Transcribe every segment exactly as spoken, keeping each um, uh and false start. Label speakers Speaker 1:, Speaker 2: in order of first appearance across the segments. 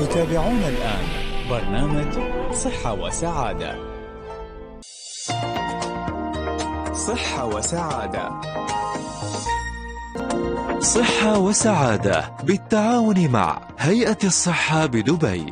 Speaker 1: تتابعون الآن برنامج صحة وسعادة. صحة وسعادة.
Speaker 2: صحة وسعادة بالتعاون مع هيئة الصحة بدبي.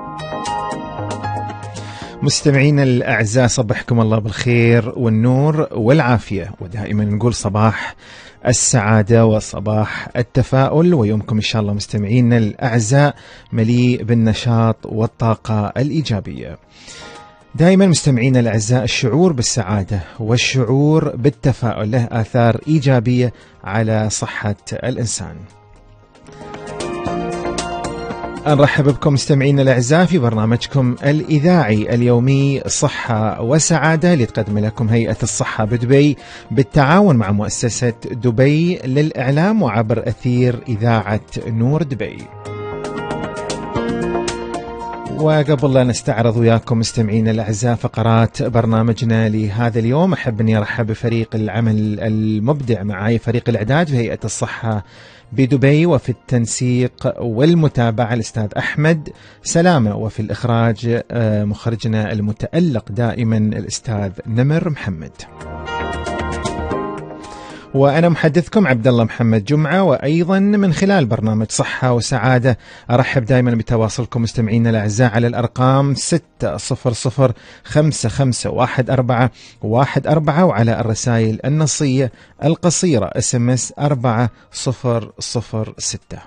Speaker 3: مستمعين الأعزاء، صبحكم الله بالخير والنور والعافية، ودائما نقول صباح السعادة وصباح التفاؤل، ويومكم إن شاء الله مستمعين الأعزاء مليء بالنشاط والطاقة الإيجابية. دائما مستمعين الأعزاء، الشعور بالسعادة والشعور بالتفاؤل له آثار إيجابية على صحة الإنسان. نرحب بكم مستمعين الأعزاء في برنامجكم الإذاعي اليومي صحة وسعادة اللي تقدم لكم هيئة الصحة بدبي بالتعاون مع مؤسسة دبي للإعلام وعبر أثير إذاعة نور دبي. وقبل لا نستعرض وياكم مستمعين الأعزاء فقرات برنامجنا لهذا اليوم، أحب أني أرحب بفريق العمل المبدع معي، فريق الإعداد في هيئة الصحة بدبي، وفي التنسيق والمتابعة الأستاذ أحمد سلامة، وفي الإخراج مخرجنا المتألق دائما الأستاذ نمر محمد. وأنا محدثكم عبد الله محمد جمعة، وأيضا من خلال برنامج صحة وسعادة أرحب دائما بتواصلكم مستمعينا الأعزاء على الأرقام ستة صفر صفر خمسة خمسة واحد أربعة واحد أربعة، وعلى الرسائل النصية القصيرة اس ام اس أربعة صفر صفر ستة.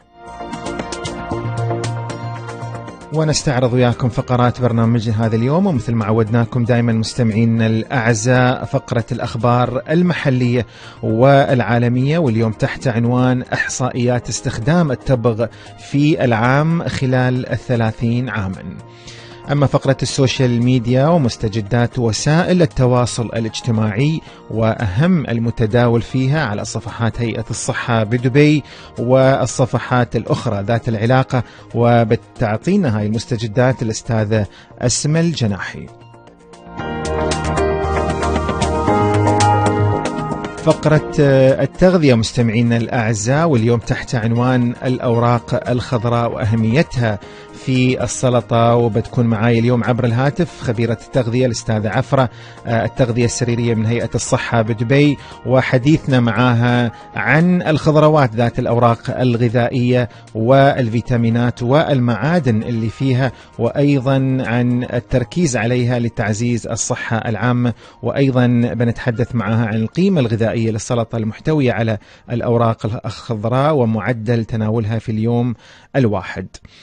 Speaker 3: ونستعرض وياكم فقرات برنامجنا هذا اليوم، ومثل ما عودناكم دائما مستمعين الأعزاء فقرة الأخبار المحلية والعالمية، واليوم تحت عنوان إحصائيات استخدام التبغ في العام خلال الثلاثين عاما. أما فقرة السوشيال ميديا ومستجدات وسائل التواصل الاجتماعي وأهم المتداول فيها على صفحات هيئة الصحة بدبي والصفحات الأخرى ذات العلاقة، وبتعطينا هاي المستجدات الأستاذة أسمى الجناحي. فقرة التغذية مستمعينا الأعزاء، واليوم تحت عنوان الأوراق الخضراء وأهميتها في السلطة، وبتكون معاي اليوم عبر الهاتف خبيرة التغذية الأستاذة عفرة التغذية السريرية من هيئة الصحة بدبي، وحديثنا معاها عن الخضروات ذات الأوراق الغذائية والفيتامينات والمعادن اللي فيها، وأيضا عن التركيز عليها لتعزيز الصحة العامة، وأيضا بنتحدث معاها عن القيمة الغذائية للسلطة المحتوية على الأوراق الخضراء ومعدل تناولها في اليوم الواحد.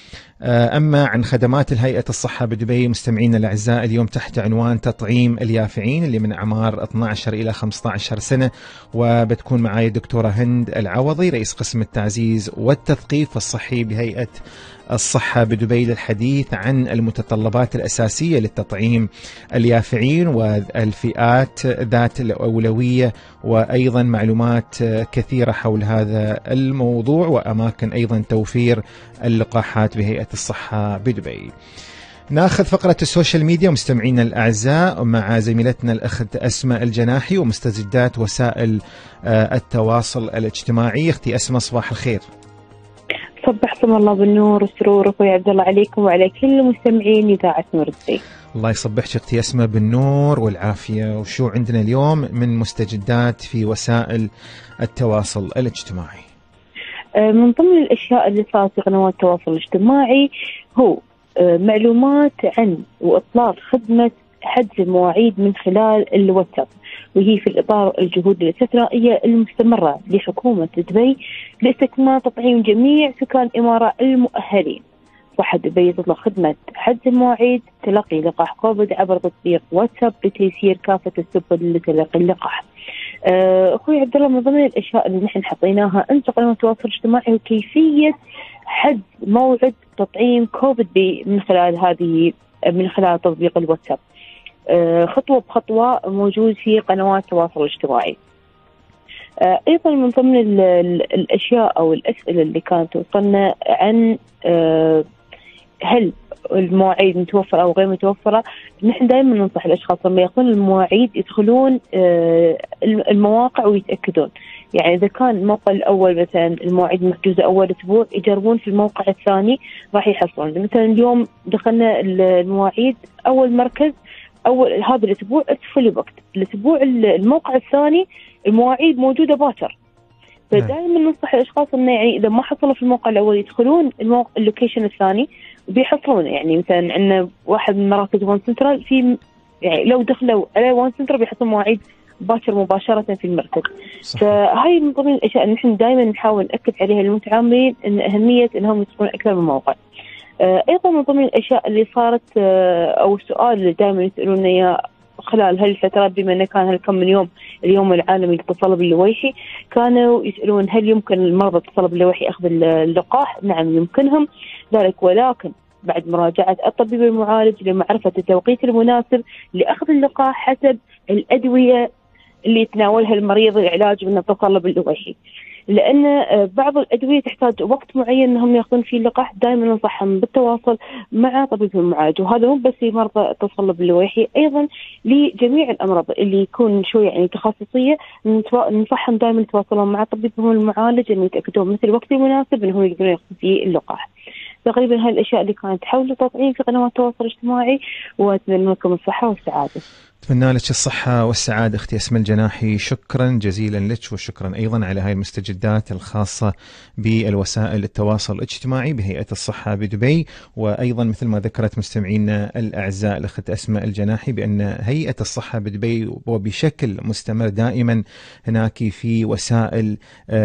Speaker 3: أما عن خدمات الهيئة الصحة بدبي مستمعين الأعزاء، اليوم تحت عنوان تطعيم اليافعين اللي من أعمار اثني عشر إلى خمسة عشر سنة، وبتكون معي الدكتورة هند العوضي رئيس قسم التعزيز والتثقيف الصحي بهيئة الصحة بدبي للحديث عن المتطلبات الأساسية للتطعيم اليافعين والفئات ذات الأولوية، وأيضا معلومات كثيرة حول هذا الموضوع، وأماكن أيضا توفير اللقاحات بهيئة الصحة بدبي. ناخذ فقرة السوشيال ميديا مستمعينا الأعزاء مع زميلتنا الأخت أسمى الجناحي ومستجدات وسائل التواصل الاجتماعي. أختي أسمى صباح الخير.
Speaker 4: صبحكم الله بالنور والسرور أخوي عبد الله عليكم وعلى كل مستمعين إذاعة نور دبي.
Speaker 3: الله يصبحك أختي أسمى بالنور والعافية. وشو عندنا اليوم من مستجدات في وسائل التواصل الاجتماعي؟
Speaker 4: من ضمن الأشياء اللي صارت في قنوات التواصل الاجتماعي هو معلومات عن وإطلاق خدمة حجز المواعيد من خلال الواتساب، وهي في الإطار الجهود الاستثنائية المستمرة لحكومة دبي لاستكمال تطعيم جميع سكان الإمارة المؤهلين. صحة دبي تطلق خدمة حجز المواعيد تلقي لقاح كوفيد عبر تطبيق واتساب لتيسير كافة السبل لتلقي اللقاح. أخوي عبد الله، من ضمن الأشياء اللي نحن حطيناها أنت قنوات التواصل الاجتماعي وكيفية حجز موعد تطعيم كوفيد من خلال هذه من خلال تطبيق الواتساب، خطوة بخطوة موجود في قنوات التواصل الاجتماعي. أيضا من ضمن الأشياء أو الأسئلة اللي كانت توصلنا عن هل المواعيد متوفرة أو غير متوفرة، نحن دائما ننصح الأشخاص لما يأخذون المواعيد يدخلون المواقع ويتأكدون. يعني إذا كان الموقع الأول مثلا المواعيد محجوزة أول أسبوع، يجربون في الموقع الثاني راح يحصلون. مثلا اليوم دخلنا المواعيد أول مركز أول هذا الأسبوع ادخل وقت، الأسبوع الموقع الثاني المواعيد موجودة باكر. فدائما ننصح الأشخاص إنه يعني إذا ما حصلوا في الموقع الأول يدخلون الموقع اللوكيشن الثاني وبيحصلون. يعني مثلا عندنا واحد من مراكز وان سنترال في يعني لو دخلوا على وان سنترال بيحصلوا مواعيد باكر مباشرة في المركز. صحيح. فهاي من ضمن الأشياء اللي نحن دائما نحاول نأكد عليها للمتعاملين إن أهمية إنهم يدخلون أكثر من موقع. أيضا من ضمن الأشياء اللي صارت أو السؤال اللي دائما يسألون إياه خلال هالفترات، بما أنه كان هالكم من يوم اليوم العالمي للتصلب اللويحي، كانوا يسألون هل يمكن المرضى بالتصلب اللويحي أخذ اللقاح؟ نعم يمكنهم ذلك، ولكن بعد مراجعة الطبيب المعالج لمعرفة التوقيت المناسب لأخذ اللقاح حسب الأدوية اللي يتناولها المريض للعلاج من التصلب اللويحي. لأن بعض الأدوية تحتاج وقت معين أنهم يأخذون فيه اللقاح. دائما ننصحهم بالتواصل مع طبيب المعالج، وهذا مو بس لمرضى التصلب اللويحي، أيضا لجميع الأمراض اللي يكون شوي يعني تخصصية ننصحهم دائما يتواصلون مع طبيبهم المعالج أن يتأكدون مثل الوقت المناسب أنهم يقدرون يأخذون فيه اللقاح. تقريبا هاي الأشياء اللي كانت حول التطعيم في قنوات التواصل الاجتماعي، وأتمنى لكم الصحة والسعادة.
Speaker 3: أتمنى لك الصحة والسعادة أختي أسماء الجناحي، شكرا جزيلا لك، وشكرا أيضا على هاي المستجدات الخاصة بالوسائل التواصل الاجتماعي بهيئة الصحة بدبي. وأيضا مثل ما ذكرت مستمعينا الأعزاء الأخت أسماء الجناحي بأن هيئة الصحة بدبي وبشكل مستمر دائما هناك في وسائل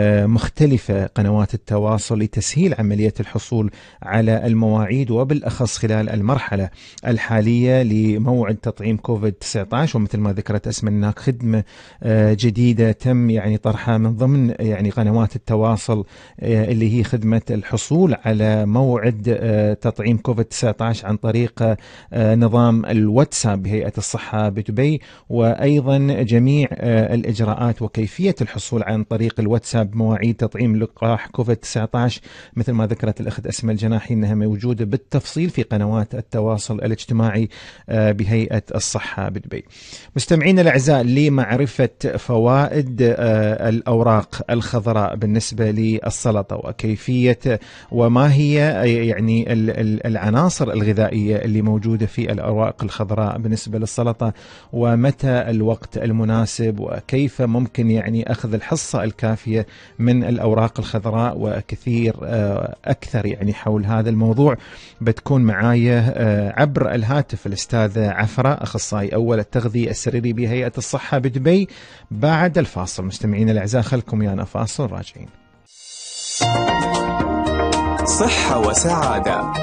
Speaker 3: مختلفة قنوات التواصل لتسهيل عملية الحصول على المواعيد، وبالأخص خلال المرحلة الحالية لموعد تطعيم كوفيد تسعة عشر. ومثل ما ذكرت أسماء هناك خدمة جديدة تم يعني طرحها من ضمن يعني قنوات التواصل اللي هي خدمة الحصول على موعد تطعيم كوفيد تسعة عشر عن طريق نظام الواتساب بهيئة الصحة بدبي، وأيضا جميع الإجراءات وكيفية الحصول عن طريق الواتساب مواعيد تطعيم لقاح كوفيد تسعة عشر مثل ما ذكرت الأخت أسماء الجناحي أنها موجودة بالتفصيل في قنوات التواصل الاجتماعي بهيئة الصحة بدبي. مستمعينا الأعزاء، لمعرفة فوائد الأوراق الخضراء بالنسبة للسلطة وكيفية وما هي يعني العناصر الغذائية اللي موجودة في الأوراق الخضراء بالنسبة للسلطة، ومتى الوقت المناسب، وكيف ممكن يعني أخذ الحصة الكافية من الأوراق الخضراء، وكثير أكثر يعني حول هذا الموضوع بتكون معايا عبر الهاتف الأستاذة عفرة، أخصائي أول التغذية السريري بهيئة الصحة بدبي، بعد الفاصل. مستمعين الأعزاء خلكم يانا فاصل راجعين.
Speaker 1: صحة وسعادة.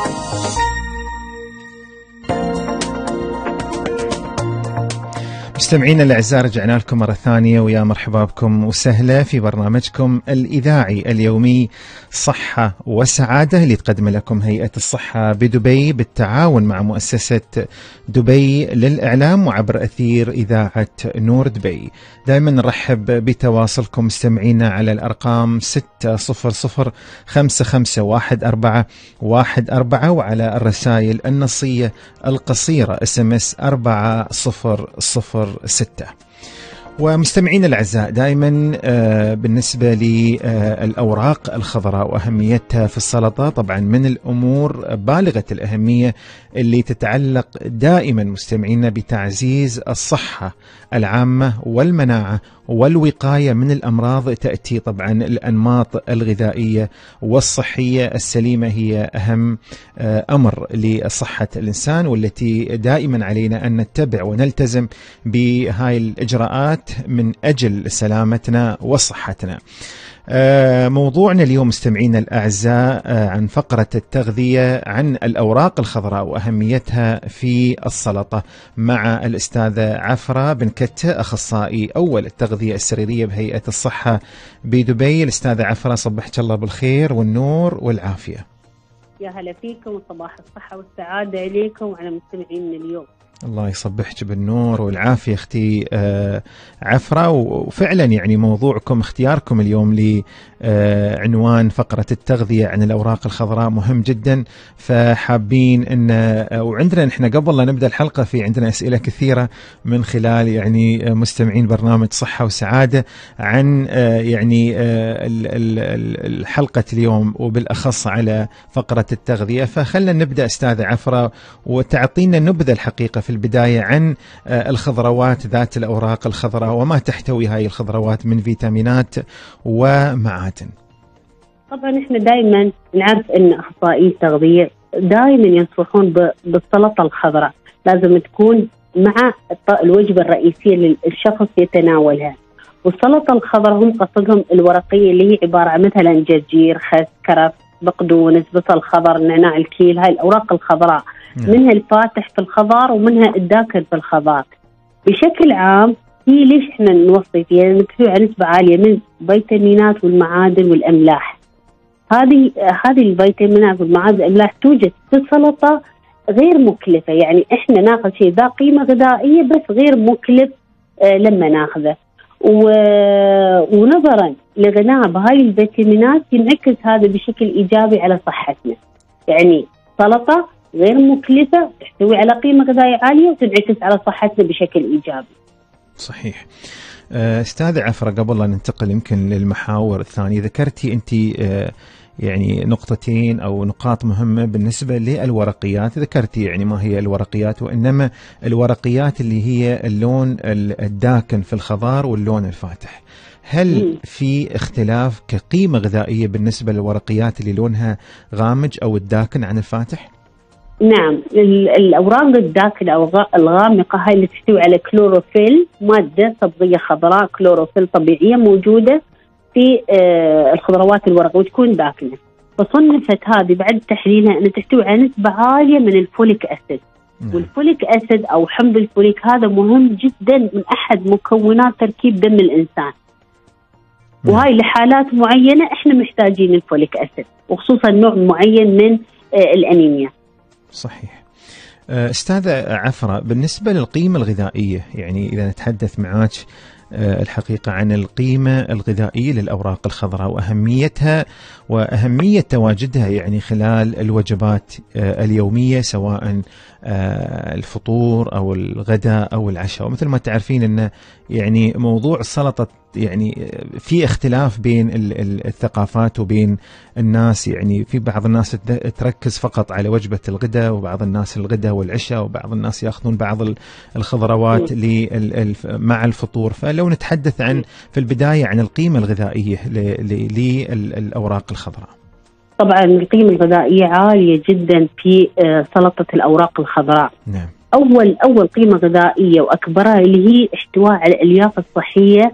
Speaker 3: مستمعينا الأعزاء رجعنا لكم مرة ثانية، ويا مرحبا بكم وسهلا في برنامجكم الإذاعي اليومي صحة وسعادة اللي تقدم لكم هيئة الصحة بدبي بالتعاون مع مؤسسة دبي للإعلام وعبر أثير إذاعة نور دبي. دائما نرحب بتواصلكم مستمعينا على الأرقام ستة صفر صفر خمسة خمسة واحد أربعة واحد أربعة، وعلى الرسائل النصية القصيرة اس ام اس أربعة صفر صفر ستة. ومستمعين الأعزاء دائما بالنسبة للأوراق الخضراء وأهميتها في السلطة، طبعا من الأمور بالغة الأهمية اللي تتعلق دائما مستمعينا بتعزيز الصحة العامة والمناعة والوقاية من الأمراض. تأتي طبعا الأنماط الغذائية والصحية السليمة هي أهم أمر لصحة الإنسان، والتي دائما علينا أن نتبع ونلتزم بهاي الإجراءات من أجل سلامتنا وصحتنا. موضوعنا اليوم مستمعينا الأعزاء عن فقرة التغذية عن الأوراق الخضراء وأهميتها في السلطة مع الأستاذة عفرة بن كتة، أخصائي أول التغذية السريرية بهيئة الصحة بدبي. الأستاذة عفرة صبحك الله بالخير والنور والعافية.
Speaker 5: يا هلا فيكم وصباح الصحة والسعادة إليكم وعلى مستمعين اليوم.
Speaker 3: الله يصبحك بالنور والعافية أختي آه عفرة. وفعلا يعني موضوعكم اختياركم اليوم لعنوان فقرة التغذية عن الأوراق الخضراء مهم جدا، فحابين أن وعندنا نحن قبل لا نبدأ الحلقة في عندنا أسئلة كثيرة من خلال يعني مستمعين برنامج صحة وسعادة عن آه يعني آه الحلقة اليوم وبالأخص على فقرة التغذية. فخلنا نبدأ أستاذ عفرة وتعطينا نبذة الحقيقة في البداية عن الخضروات ذات الأوراق الخضراء وما تحتوي هاي الخضروات من فيتامينات ومعادن.
Speaker 5: طبعا احنا دائما نعرف ان اخصائيين التغذية دائما ينصحون بالسلطة الخضراء، لازم تكون مع الوجبة الرئيسية للشخص يتناولها. والسلطة الخضراء هم قصدهم الورقية اللي هي عبارة عن مثلا جرجير، خس، كرفس، بقدونس، بصل خضر، نعناع الكيل، هاي الأوراق الخضراء. نعم. منها الفاتح في الخضار ومنها الداكن في الخضار. بشكل عام هي ليش احنا نوصي فيها؟ لأن تحتوي على نسبة عالية من الفيتامينات والمعادن والأملاح. هذه هذه الفيتامينات والمعادن والأملاح توجد في السلطة غير مكلفة، يعني احنا ناخذ شيء ذا قيمة غذائية بس غير مكلف آه لما ناخذه. ونظرا لغناء بهاي الفيتامينات ينعكس هذا بشكل إيجابي على صحتنا. يعني سلطة غير مكلفة تحتوي على قيمة غذائية عالية وتنعكس على صحتنا بشكل إيجابي.
Speaker 3: صحيح. أستاذ عفرة، قبل لا ننتقل يمكن للمحاور الثانية، ذكرتي أنت يعني نقطتين أو نقاط مهمة بالنسبة للورقيات. ذكرتي يعني ما هي الورقيات، وإنما الورقيات اللي هي اللون الداكن في الخضار واللون الفاتح. هل في اختلاف كقيمة غذائية بالنسبة للورقيات اللي لونها غامج أو الداكن عن الفاتح؟
Speaker 5: نعم، الأوراق الداكنة أو الغامقة هاي اللي تحتوي على كلوروفيل، مادة صبغية خضراء كلوروفيل طبيعية موجودة في الخضروات الورقية وتكون داكنة. فصنفت هذه بعد تحليلها أن تحتوي على نسبة عالية من الفوليك أسيد. نعم. والفوليك أسيد أو حمض الفوليك هذا مهم جدا، من أحد مكونات تركيب دم الإنسان. نعم. وهاي لحالات معينة إحنا محتاجين الفوليك أسيد، وخصوصا نوع معين من الأنيميا.
Speaker 3: صحيح. أستاذ عفرة، بالنسبة للقيمة الغذائية، يعني إذا نتحدث معاك الحقيقة عن القيمة الغذائية للأوراق الخضراء وأهميتها وأهمية تواجدها يعني خلال الوجبات اليومية، سواء الفطور أو الغداء أو العشاء. ومثل ما تعرفين أن يعني موضوع السلطة يعني في اختلاف بين الثقافات وبين الناس. يعني في بعض الناس تركز فقط على وجبة الغداء، وبعض الناس الغداء والعشاء، وبعض الناس يأخذون بعض الخضروات مع الفطور. فلو نتحدث عن في البداية عن القيمة الغذائية للأوراق الخضراء.
Speaker 5: طبعا القيمة الغذائية عالية جدا في سلطة الأوراق الخضراء.
Speaker 3: نعم.
Speaker 5: أول أول قيمة غذائية وأكبرها اللي هي احتواء على الألياف الصحية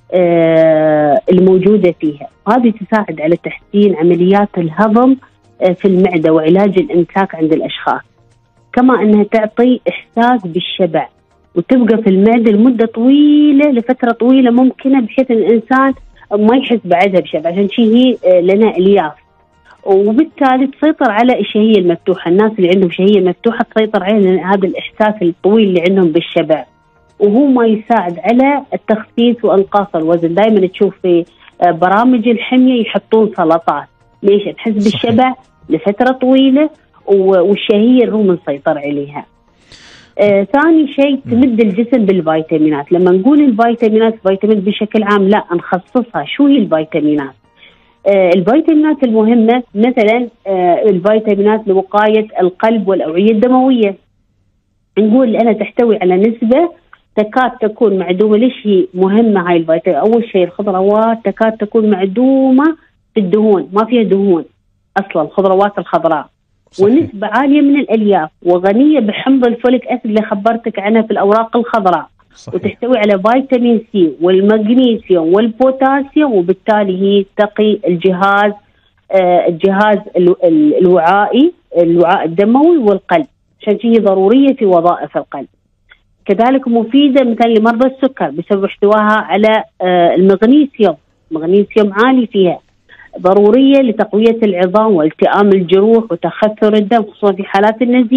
Speaker 5: الموجودة فيها، هذه تساعد على تحسين عمليات الهضم في المعدة وعلاج الإمساك عند الأشخاص. كما أنها تعطي إحساس بالشبع وتبقى في المعدة لمدة طويلة، لفترة طويلة ممكنة، بحيث أن الإنسان ما يحس بعدها بشبع، عشان شيء هي لنا ألياف. وبالتالي تسيطر على الشهية المفتوحة. الناس اللي عندهم شهية مفتوحة تسيطر على هذا الإحساس الطويل اللي عندهم بالشبع، وهو ما يساعد على التخسيس وإنقاص الوزن. دائما تشوف في برامج الحمية يحطون سلطات، ليش؟ تحس بالشبع لفترة طويلة والشهية الروم مسيطر عليها. آه، ثاني شيء تمد الجسم بالفيتامينات. لما نقول الفيتامينات فيتامين بشكل عام لا نخصصها، شو هي الفيتامينات؟ آه، الفيتامينات المهمة مثلا آه، الفيتامينات لوقاية القلب والأوعية الدموية. نقول أنا تحتوي على نسبة تكاد تكون معدومة. ليش هي مهمة هاي الفيتامين؟ أول شيء الخضروات تكاد تكون معدومة في الدهون، ما فيها دهون أصلا الخضروات الخضراء. صحيح. ونسبة عالية من الألياف، وغنية بحمض الفوليك أسيد اللي خبرتك عنها في الأوراق الخضراء. صحيح. وتحتوي على فيتامين سي والمغنيسيوم والبوتاسيوم، وبالتالي هي تقي الجهاز آه الجهاز الوعائي الوعاء الدموي والقلب، عشان هي ضرورية في وظائف القلب. كذلك مفيدة مثلا لمرضى السكر بسبب احتواها على آه المغنيسيوم، مغنيسيوم عالي فيها، ضرورية لتقوية العظام والتئام الجروح وتخثر الدم خصوصا في حالات النزيف.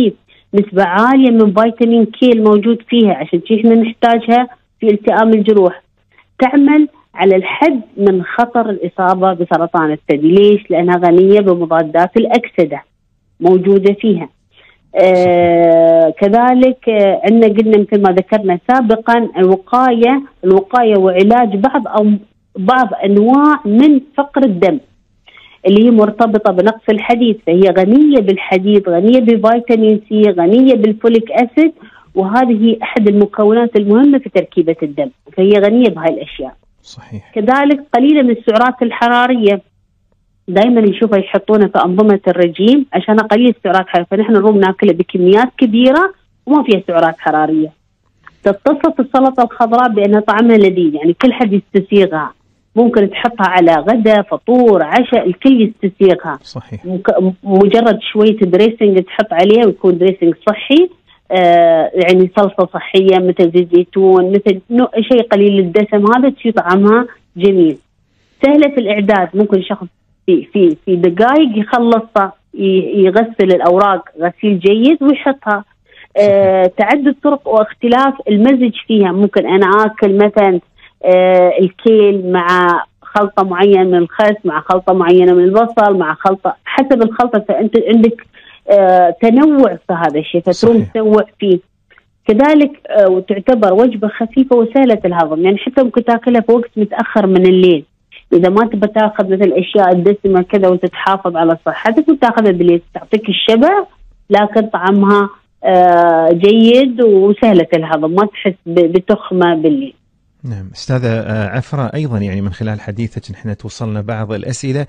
Speaker 5: نسبة عالية من فيتامين كي الموجود فيها، عشان شي احنا نحتاجها في التئام الجروح. تعمل على الحد من خطر الإصابة بسرطان الثدي. ليش؟ لأنها غنية بمضادات الأكسدة موجودة فيها. آه كذلك آه عندنا قلنا مثل ما ذكرنا سابقا الوقاية الوقاية وعلاج بعض أو بعض أنواع من فقر الدم اللي هي مرتبطة بنقص الحديد، فهي غنية بالحديد، غنية بفيتامين سي، غنية بالفوليك أسيد، وهذه هي أحد المكونات المهمة في تركيبة الدم، فهي غنية بهاي الأشياء.
Speaker 3: صحيح.
Speaker 5: كذلك قليلة من السعرات الحرارية، دائما يشوفها يحطونها في أنظمة الرجيم عشان قليل السعرات الحرارية، فنحن نروم ناكلها بكميات كبيرة وما فيها سعرات حرارية. تتصف السلطة الخضراء بأنها طعمها لذيذ، يعني كل حد يستسيغها، ممكن تحطها على غدا فطور عشاء، الكل يستسيغها.
Speaker 3: صحيح.
Speaker 5: مجرد شوية دريسنج تحط عليها ويكون دريسنج صحي، آه يعني صلصة صحية مثل زيت زيتون، مثل شيء قليل الدسم، هذا شيء طعمها جميل. سهلة في الإعداد، ممكن شخص في في في دقائق يخلصها، يغسل الأوراق غسيل جيد ويحطها. آه تعدد طرق واختلاف المزج فيها، ممكن أنا آكل مثلا آه الكيل مع خلطة معينة من الخس، مع خلطة معينة من البصل، مع خلطة حسب الخلطة، فأنت عندك آه تنوع في هذا الشيء، فتروم تنوع فيه. كذلك آه وتعتبر وجبة خفيفة وسهلة الهضم، يعني حتى ممكن تاكلها في وقت متأخر من الليل، إذا ما تبى تاخذ مثل الأشياء الدسمة كذا وتتحافظ على صحتك وتاخذها بالليل، تعطيك الشبع لكن طعمها آه جيد وسهلة الهضم، ما تحس بتخمة بالليل.
Speaker 3: نعم أستاذة عفرة، أيضا يعني من خلال حديثك نحن توصلنا بعض الأسئلة،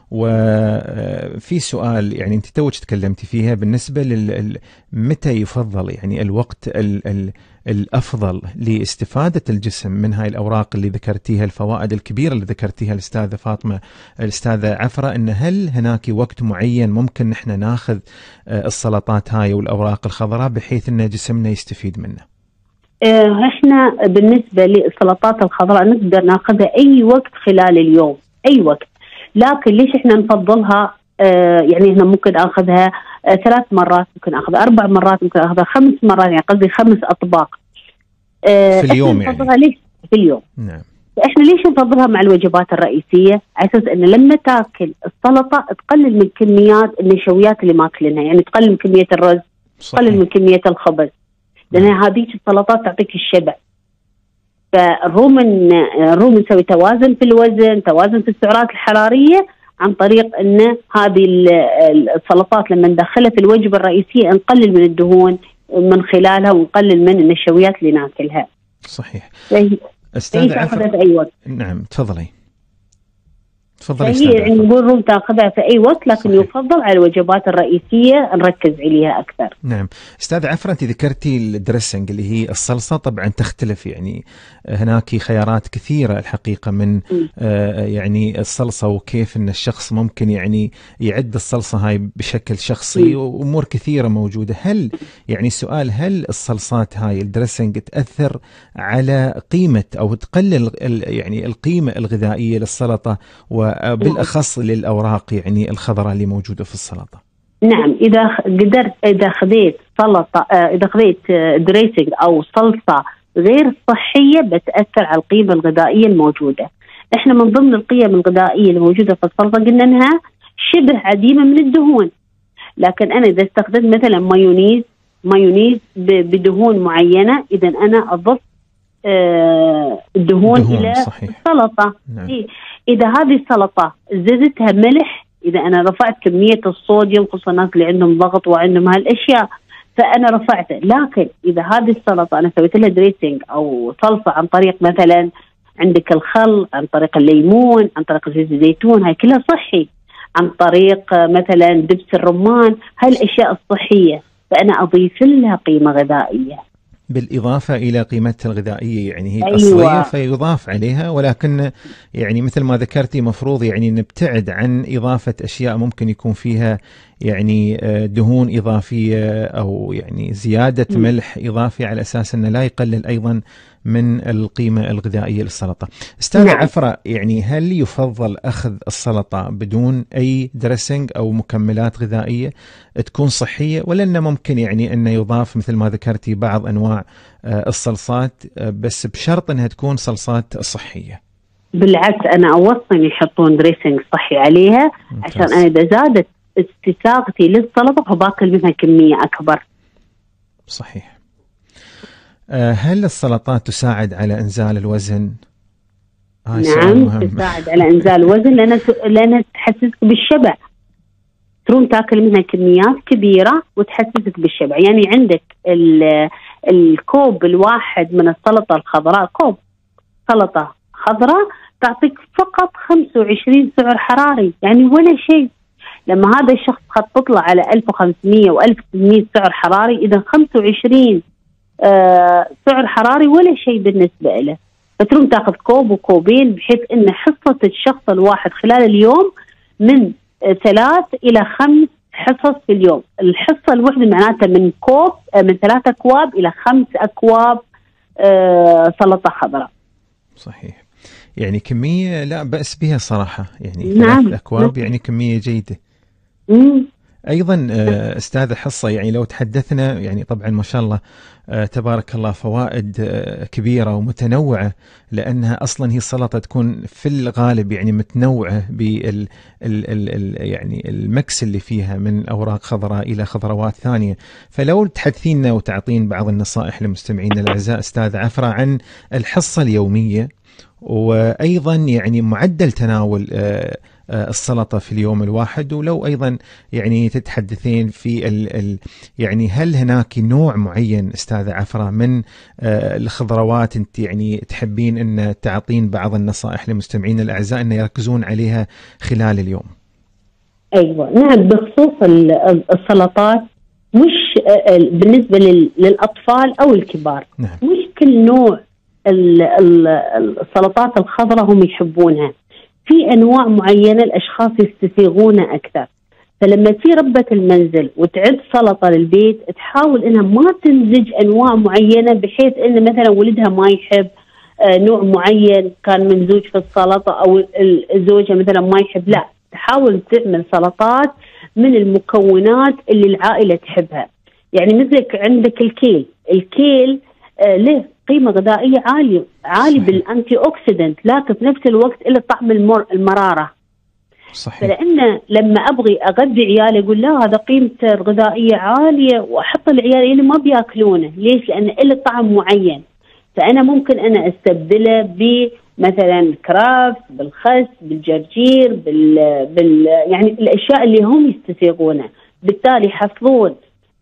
Speaker 3: وفي سؤال يعني أنت توك تكلمتي فيها بالنسبة لل متى يفضل يعني الوقت ال ال الأفضل لاستفادة الجسم من هاي الأوراق اللي ذكرتيها، الفوائد الكبيرة اللي ذكرتيها الأستاذة فاطمة الأستاذة عفرة، إن هل هناك وقت معين ممكن نحن ناخذ السلطات هاي والأوراق الخضراء بحيث إن جسمنا يستفيد منها؟
Speaker 5: احنا بالنسبة للسلطات الخضراء نقدر ناخذها أي وقت خلال اليوم، أي وقت، لكن ليش احنا نفضلها؟ اه يعني احنا ممكن اخذها اه ثلاث مرات، ممكن اخذها اربع مرات، ممكن اخذها خمس مرات، يعني قصدي خمس اطباق
Speaker 3: اه في اليوم يعني.
Speaker 5: ليش في اليوم؟
Speaker 3: نعم.
Speaker 5: احنا ليش نفضلها مع الوجبات الرئيسية؟ على اساس ان لما تاكل السلطة تقلل من كميات النشويات اللي ماكلينها، يعني تقلل من كمية الرز، صحيح. تقلل من كمية الخبز، لأن هذه السلطات تعطيك الشبع. فالروم الروم نسوي توازن في الوزن، توازن في السعرات الحرارية، عن طريق أن هذه السلطات لما ندخلها في الوجبة الرئيسية نقلل من الدهون من خلالها، ونقلل من النشويات اللي ناكلها.
Speaker 3: صحيح.
Speaker 5: أستاذ عفرة في أي وقت.
Speaker 3: نعم تفضلي. تفضلي
Speaker 5: هي يعني نقول روم تاخذها في اي وقت، لكن صحيح. يفضل على الوجبات الرئيسيه نركز عليها اكثر.
Speaker 3: نعم استاذ عفرة، انت ذكرتي الدريسنج اللي هي الصلصه، طبعا تختلف، يعني هناك خيارات كثيره الحقيقه من آه يعني الصلصه، وكيف ان الشخص ممكن يعني يعد الصلصه هاي بشكل شخصي، وامور كثيره موجوده. هل يعني السؤال، هل الصلصات هاي الدريسنج تاثر على قيمه او تقلل يعني القيمه الغذائيه للسلطه، و بالأخص للأوراق يعني الخضراء اللي موجودة في السلطة؟
Speaker 5: نعم، إذا قدرت إذا خذيت سلطة إذا خذيت دريسنج أو صلصة غير صحية بتأثر على القيمة الغذائية الموجودة. إحنا من ضمن القيم الغذائية الموجودة في السلطة قلنا إنها شبه عديمة من الدهون، لكن أنا إذا استخدمت مثلا مايونيز مايونيز بدهون معينة، إذا أنا أضف آه الدهون إلى
Speaker 3: صحيح.
Speaker 5: السلطة. نعم. إذا هذه السلطة زدتها ملح، إذا أنا رفعت كمية الصوديوم، خصوصا الناس اللي عندهم ضغط وعندهم هالأشياء، فأنا رفعته. لكن إذا هذه السلطة أنا سويت لها دريسنج أو صلصة عن طريق مثلا عندك الخل، عن طريق الليمون، عن طريق زيت الزيتون، هاي كلها صحي، عن طريق مثلا دبس الرمان، هاي الأشياء الصحية، فأنا أضيف لها قيمة غذائية
Speaker 3: بالإضافة إلى قيمتها الغذائية، يعني هي
Speaker 5: أيوة.
Speaker 3: أصلية فيضاف عليها، ولكن يعني مثل ما ذكرتي مفروض يعني نبتعد عن إضافة أشياء ممكن يكون فيها يعني دهون إضافية أو يعني زيادة ملح إضافي على أساس أنه لا يقلل أيضا من القيمة الغذائية للسلطة. أستاذ نعم. عفرة، يعني هل يفضل أخذ السلطة بدون أي دريسنج أو مكملات غذائية تكون صحية، ولا أنه ممكن يعني أنه يضاف مثل ما ذكرتي بعض أنواع الصلصات بس بشرط أنها تكون صلصات صحية؟
Speaker 5: بالعكس، أنا أوصي يحطون دريسنج صحي عليها عشان أنا إذا زادت استساغتي للسلطة فباكل منها كمية أكبر.
Speaker 3: صحيح. هل السلطات تساعد على إنزال الوزن؟
Speaker 5: نعم تساعد على إنزال الوزن لأنها لأنها تحسسك بالشبع. ترون تاكل منها كميات كبيرة وتحسسك بالشبع. يعني عندك الكوب الواحد من السلطة الخضراء، كوب سلطة خضراء تعطيك فقط خمسة وعشرين سعر حراري، يعني ولا شيء. لما هذا الشخص خطط له على ألف وخمسمية وألف وستمية سعر حراري، إذا خمسة وعشرين آه سعر حراري ولا شيء بالنسبة له. فتروم تاخذ كوب وكوبين بحيث أن حصة الشخص الواحد خلال اليوم من آه ثلاث إلى خمس حصص في اليوم. الحصة الواحدة معناتها من كوب آه من ثلاث أكواب إلى خمس أكواب آه سلطة خضراء.
Speaker 3: صحيح، يعني كمية لا بأس بها صراحة، يعني
Speaker 5: نعم.
Speaker 3: ثلاث أكواب يعني كمية جيدة.
Speaker 5: مم.
Speaker 3: أيضا أستاذ حصة، يعني لو تحدثنا يعني طبعا ما شاء الله تبارك الله فوائد كبيرة ومتنوعة، لأنها أصلا هي السلطة تكون في الغالب يعني متنوعة بال يعني المكس اللي فيها من أوراق خضراء إلى خضروات ثانية. فلو تحدثينا وتعطين بعض النصائح لمستمعينا الأعزاء أستاذ عفرة عن الحصة اليومية، وأيضا يعني معدل تناول السلطة في اليوم الواحد، ولو أيضا يعني تتحدثين في ال ال يعني هل هناك نوع معين أستاذة عفرة من الخضروات أنت يعني تحبين أن تعطين بعض النصائح لمستمعين الأعزاء أن يركزون عليها خلال اليوم؟
Speaker 5: أيوة نعم، بخصوص السلطات مش بالنسبة للأطفال أو الكبار. نعم. مش كل نوع السلطات الخضراء هم يحبونها، في أنواع معينة الأشخاص يستسيغونها أكثر. فلما في ربة المنزل وتعد سلطة للبيت تحاول إنها ما تمزج أنواع معينة بحيث إن مثلا ولدها ما يحب نوع معين كان ممزوج في السلطة أو الزوجة مثلا ما يحب، لا تحاول تعمل سلطات من المكونات اللي العائلة تحبها. يعني مثلك عندك الكيل، الكيل آه له قيمة غذائية عالية عالي بالأنتي أوكسيدنت، لكن في نفس الوقت له طعم المر المرارة. صحيح. فلأن لما أبغي أغذي عيالي أقول لا هذا قيمته الغذائية عالية وأحط العيال اللي ما بيأكلونه، ليش؟ لأن له طعم معين. فأنا ممكن أنا أستبدله بمثلا كرافس، بالخس، بالجرجير، بال... بال يعني الأشياء اللي هم يستسيغونها، بالتالي يحصلون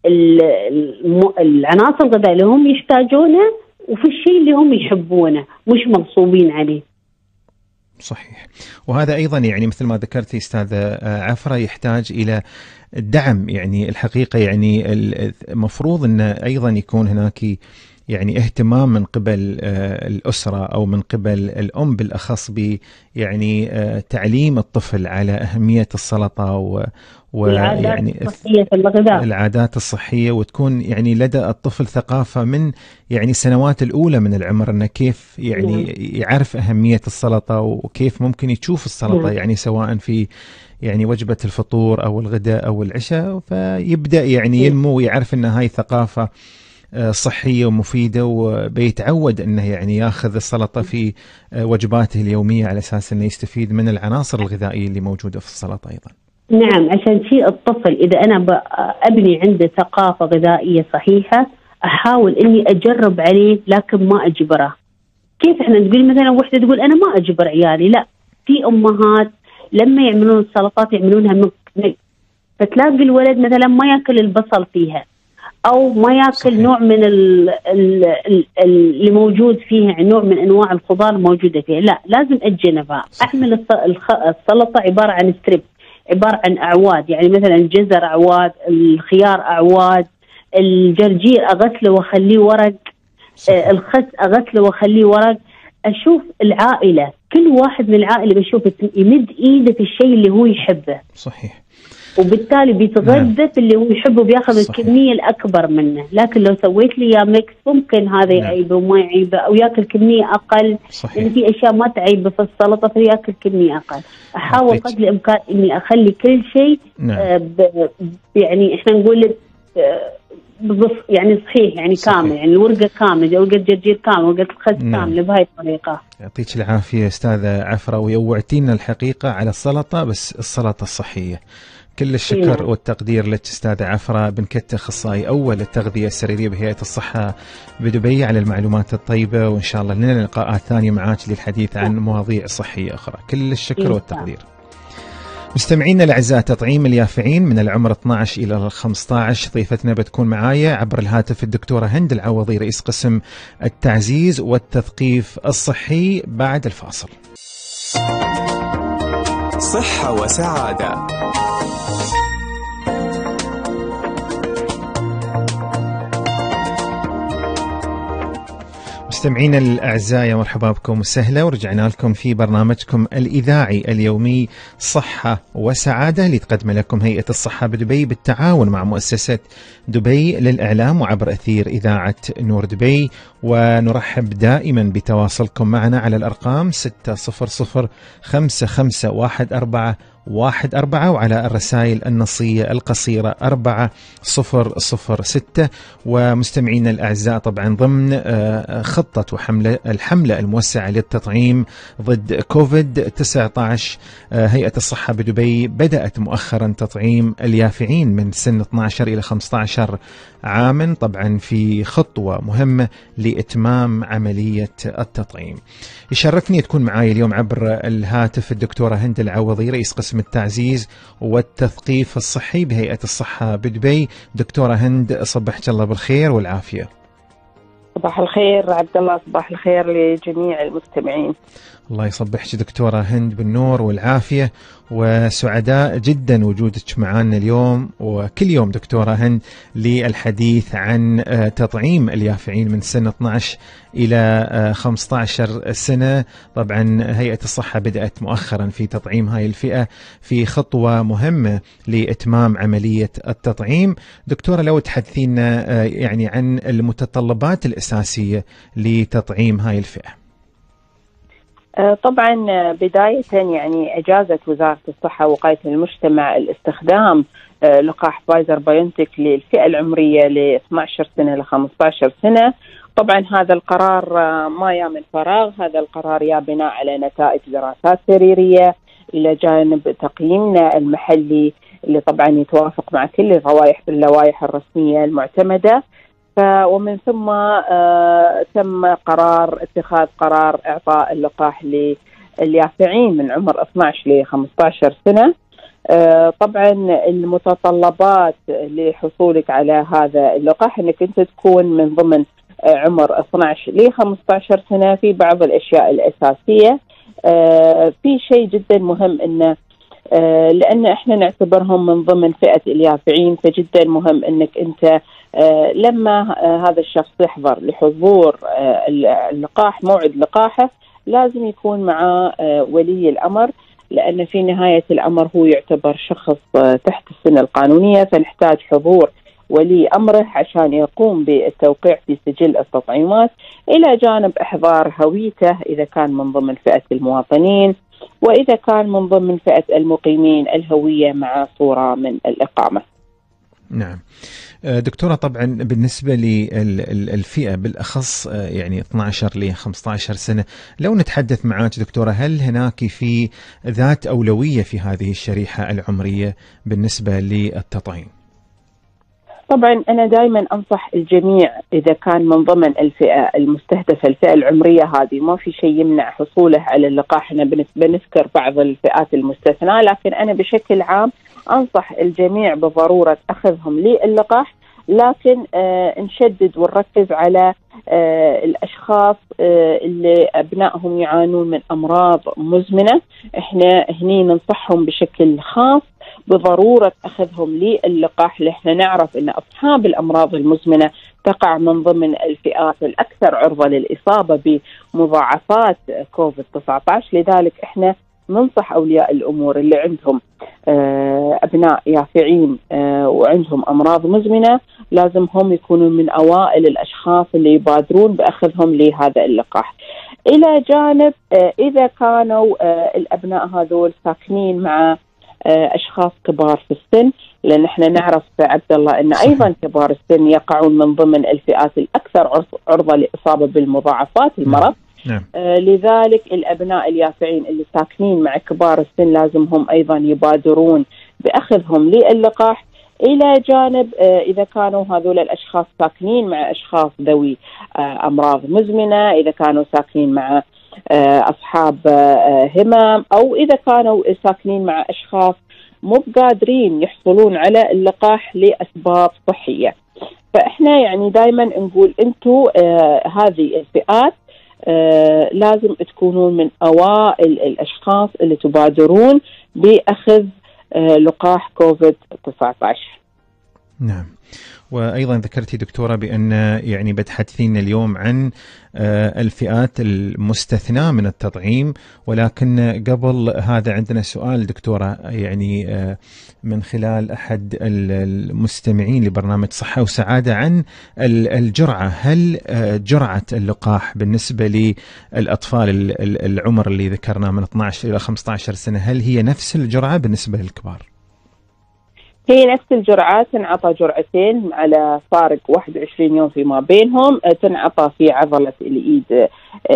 Speaker 5: العناصر الغذائية اللي هم يحتاجونها وفي الشيء اللي هم يحبونه مش مغصوبين عليه.
Speaker 3: صحيح. وهذا أيضا يعني مثل ما ذكرتي أستاذة عفرة يحتاج إلى الدعم، يعني الحقيقة يعني المفروض أن أيضا يكون هناك يعني اهتمام من قبل الأسرة أو من قبل الأم بالأخص ب يعني تعليم الطفل على أهمية السلطة و
Speaker 5: ويعني الصحية في الغذاء،
Speaker 3: العادات الصحية، وتكون يعني لدى الطفل ثقافة من يعني السنوات الأولى من العمر أنه كيف يعني يعرف أهمية السلطة وكيف ممكن يشوف السلطة يعني سواء في يعني وجبة الفطور أو الغداء أو العشاء، فيبدأ يعني ينمو ويعرف أن هاي ثقافة صحية ومفيدة، وبيتعود أنه يعني يأخذ السلطة في وجباته اليومية على أساس أنه يستفيد من العناصر الغذائية اللي موجودة في السلطة أيضا.
Speaker 5: نعم، عشان شيء الطفل إذا أنا أبني عنده ثقافة غذائية صحيحة أحاول إني أجرب عليه لكن ما أجبره. كيف إحنا نقول مثلا وحدة تقول أنا ما أجبر عيالي، لا، في أمهات لما يعملون السلطات يعملونها مك، فتلاقي الولد مثلا ما يأكل البصل فيها أو ما يأكل صحيح. نوع من ال ال ال اللي موجود فيها، نوع من أنواع الخضار الموجودة فيها، لا لازم أتجنبها. أحمل السلطة عبارة عن ستريب، عبارة عن أعواد، يعني مثلا الجزر أعواد، الخيار أعواد، الجرجير أغسله وأخليه ورق، آه الخس أغسله وأخليه ورق. أشوف العائلة كل واحد من العائلة بشوف يمد إيده في الشيء اللي هو يحبه.
Speaker 3: صحيح.
Speaker 5: وبالتالي بيتغذى اللي هو يحبه بياخذ الكميه الاكبر منه. لكن لو سويت لي يا ميكس ممكن هذا يعيبه وما يعيبه او ياكل كميه اقل. صحيح. يعني في اشياء ما تعيبه في السلطه فياكل كميه اقل. احاول قدر الامكان اني اخلي كل شيء نعم. آه يعني احنا نقول آه بالضبط يعني صحيح يعني صحيح. كامل يعني الورقه كامله، ورقه جرجير كامل، ورقه الخس نعم. كامله بهاي الطريقه.
Speaker 3: يعطيك العافيه استاذه عفره، ويوعتينا الحقيقه على السلطه، بس السلطه الصحيه. كل الشكر نعم. والتقدير لك استاذه عفره بن كت، اخصائي اول التغذيه السريريه بهيئه الصحه بدبي، على المعلومات الطيبه، وان شاء الله لنا لقاءات ثانيه معاك للحديث عن مواضيع صحيه اخرى. كل الشكر والتقدير. مستمعينا الاعزاء، تطعيم اليافعين من العمر اثني عشر الى خمسة عشر، ضيفتنا بتكون معايا عبر الهاتف الدكتوره هند العوضي، رئيس قسم التعزيز والتثقيف الصحي، بعد الفاصل.
Speaker 1: صحة وسعادة.
Speaker 3: مستمعينا الأعزاء، يا مرحبا بكم وسهلا، ورجعنا لكم في برنامجكم الإذاعي اليومي صحة وسعادة اللي تقدم لكم هيئة الصحة بدبي بالتعاون مع مؤسسة دبي للإعلام وعبر أثير إذاعة نور دبي. ونرحب دائما بتواصلكم معنا على الأرقام ستة صفر صفر خمسة خمسة واحد أربعة واحد أربعة، وعلى الرسائل النصية القصيرة أربعة صفر صفر ستة. ومستمعينا الأعزاء، طبعا ضمن خطة وحملة الحملة الموسعة للتطعيم ضد كوفيد تسعة عشر، هيئة الصحة بدبي بدأت مؤخرا تطعيم اليافعين من سن اثني عشر إلى خمسة عشر عاما، طبعا في خطوة مهمة لإتمام عملية التطعيم. يشرفني تكون معي اليوم عبر الهاتف الدكتورة هند العوضي، رئيس قسم التعزيز والتثقيف الصحي بهيئة الصحة بدبي. دكتورة هند، صبحك الله بالخير والعافية.
Speaker 6: صباح الخير عبد الله، صباح الخير لجميع المستمعين.
Speaker 3: الله يصبحك دكتورة هند بالنور والعافية، وسعداء جدا وجودك معنا اليوم وكل يوم دكتورة هند للحديث عن تطعيم اليافعين من سن اثني عشر إلى خمسة عشر سنة. طبعا هيئة الصحة بدأت مؤخرا في تطعيم هاي الفئة في خطوة مهمة لإتمام عملية التطعيم. دكتورة، لو تحدثينا يعني عن المتطلبات الأساسية لتطعيم هاي الفئة.
Speaker 6: طبعا بداية يعني أجازت وزارة الصحة ووقاية المجتمع الاستخدام لقاح فايزر بايونتك للفئة العمرية ل اثني عشر سنة ل خمسة عشر سنة. طبعا هذا القرار ما يا من فراغ، هذا القرار يا بناء على نتائج دراسات سريرية إلى جانب تقييمنا المحلي اللي طبعا يتوافق مع كل الروائح اللوائح الرسمية المعتمدة. ومن ثم آه تم قرار اتخاذ قرار إعطاء اللقاح لليافعين من عمر اثني عشر ل خمسة عشر سنة. آه طبعا المتطلبات لحصولك على هذا اللقاح انك انت تكون من ضمن عمر اثني عشر ل خمسة عشر سنة. في بعض الاشياء الاساسية آه في شيء جدا مهم، انه آه لان احنا نعتبرهم من ضمن فئة اليافعين، فجدا مهم انك انت آه لما آه هذا الشخص يحضر لحضور آه اللقاح، موعد لقاحه، لازم يكون معه آه ولي الأمر، لأن في نهاية الأمر هو يعتبر شخص آه تحت السن القانونية، فنحتاج حضور ولي أمره عشان يقوم بالتوقيع في سجل التطعيمات، إلى جانب إحضار هويته إذا كان من ضمن فئة المواطنين، وإذا كان من ضمن فئة المقيمين الهوية مع صورة من الإقامة.
Speaker 3: نعم دكتورة، طبعا بالنسبة للفئة بالأخص يعني اثني عشر ل خمسة عشر سنة، لو نتحدث معك دكتورة، هل هناك في ذات أولوية في هذه الشريحة العمرية بالنسبة للتطعيم؟
Speaker 6: طبعا أنا دائما أنصح الجميع إذا كان من ضمن الفئة المستهدفة، الفئة العمرية هذه ما في شيء يمنع حصوله على اللقاح. أنا بنذكر بعض الفئات المستثناة، لكن أنا بشكل عام أنصح الجميع بضرورة أخذهم للقاح، لكن آه نشدد ونركز على آه الأشخاص آه اللي أبنائهم يعانون من أمراض مزمنة. إحنا هني ننصحهم بشكل خاص بضرورة أخذهم للقاح، لإحنا نعرف أن أصحاب الأمراض المزمنة تقع من ضمن الفئات الأكثر عرضة للإصابة بمضاعفات كوفيد تسعة عشر. لذلك إحنا ننصح أولياء الأمور اللي عندهم أبناء يافعين وعندهم أمراض مزمنة لازم هم يكونوا من أوائل الأشخاص اللي يبادرون بأخذهم لهذا اللقاح. إلى جانب إذا كانوا الأبناء هذول ساكنين مع أشخاص كبار في السن، لأن احنا نعرف عبد الله أن أيضا كبار السن يقعون من ضمن الفئات الأكثر عرضة لإصابة بالمضاعفات المرض. نعم. آه لذلك الأبناء اليافعين اللي ساكنين مع كبار السن لازم هم أيضا يبادرون بأخذهم للقاح. إلى جانب آه إذا كانوا هذول الأشخاص ساكنين مع أشخاص ذوي آه أمراض مزمنة، إذا كانوا ساكنين مع آه أصحاب آه همم، أو إذا كانوا ساكنين مع أشخاص مو قادرين يحصلون على اللقاح لأسباب صحية. فإحنا يعني دائما نقول أنتوا آه هذه الفئات آه لازم تكونون من أوائل الأشخاص اللي تبادرون بأخذ آه لقاح كوفيد تسعة عشر.
Speaker 3: نعم. وأيضا ذكرتي دكتورة بأن يعني بتحدثين اليوم عن الفئات المستثناة من التطعيم، ولكن قبل هذا عندنا سؤال دكتورة يعني من خلال أحد المستمعين لبرنامج صحة وسعادة عن الجرعة. هل جرعة اللقاح بالنسبة للأطفال العمر اللي ذكرناه من اثني عشر إلى خمسة عشر سنة هل هي نفس الجرعة بالنسبة للكبار؟
Speaker 6: هي نفس الجرعات، تنعطى جرعتين على فارق واحد وعشرين يوم فيما بينهم، تنعطى في عضلة الإيد